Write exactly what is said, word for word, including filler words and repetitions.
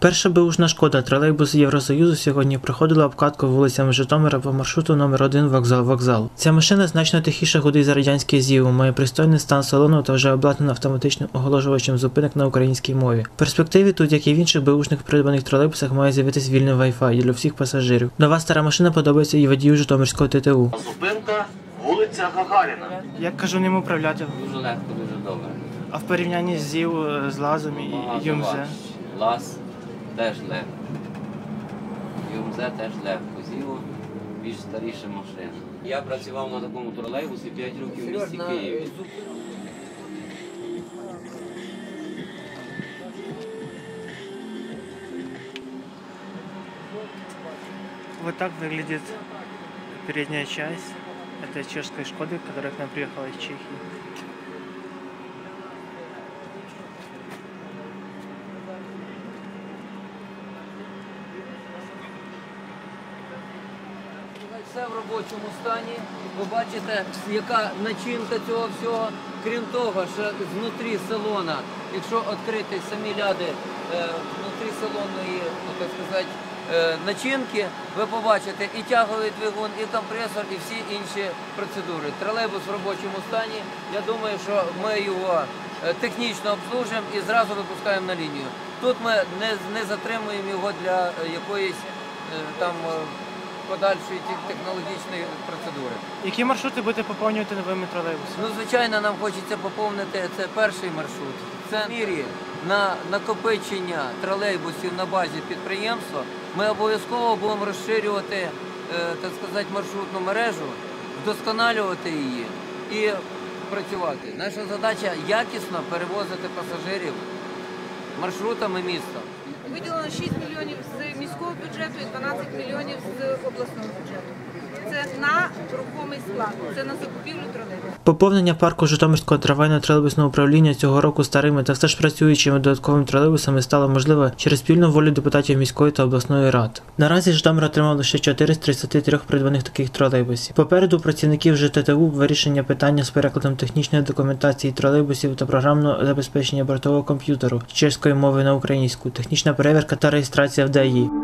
Перша беушна «Шкода» тролейбус Євросоюзу сьогодні проходила обкатку вулицями Житомира по маршруту номер один вокзал-вокзал. Ця машина значно тихіше гудить за радянський ЗІУ, має пристойний стан салону та вже обладнана автоматичним оголошувачем зупинок на українській мові. В перспективі тут, як і в інших беушних придбаних тролейбусах, має з'явитись вільний Wi-Fi для всіх пасажирів. Нова стара машина подобається і водію Житомирського ТТУ. Зупинка вулиця Гагаріна. Як кажу, ним управляти? Дуже легко, дуже добре. А в порівнянні з ЗІУ, з ЛАЗом і ЮМЗ? ЛАЗ теж легко. ЮМЗ теж легко. ЗІУ більш старіша машина. Я працював на такому тролейбусі п'ять років в місті Києві. Вот так выглядит передняя часть этой чешской «Шкоды», которая к нам приехала из Чехии. Все в робочому стані. Ви бачите, яка начинка цього всього. Крім того, що знутрі салона, якщо відкрити самі ляди е, внутрі салонної, ну, так сказати, е, начинки, ви побачите і тяговий двигун, і компресор, і всі інші процедури. Тролейбус в робочому стані. Я думаю, що ми його технічно обслужуємо і зразу випускаємо на лінію. Тут ми не, не затримуємо його для якоїсь е, там подальшої технологічної процедури. Які маршрути будете поповнювати новими тролейбусами? Ну, звичайно, нам хочеться поповнити, це перший маршрут. Це в мірі на накопичення тролейбусів на базі підприємства. Ми обов'язково будемо розширювати, е, так сказати, маршрутну мережу, вдосконалювати її і працювати. Наша задача якісно перевозити пасажирів маршрутами міста. Виділено шість мільйонів з міського бюджету і дванадцять мільйонів з обласного бюджету. Це на рухомий склад, це на закупівлю тролейбусів. Поповнення парку Житомирського трамвайного тролейбусного управління цього року старими та все ж працюючими додатковими тролейбусами стало можливе через спільну волю депутатів міської та обласної рад. Наразі Житомир отримав лише чотири з тридцяти трьох придбаних таких тролейбусів. Попереду працівників ЖТТУ вирішення питання з перекладом технічної документації тролейбусів та програмного забезпечення бортового комп'ютеру з чеської мови на українську, технічна перевірка та реєстрація в ДАІ.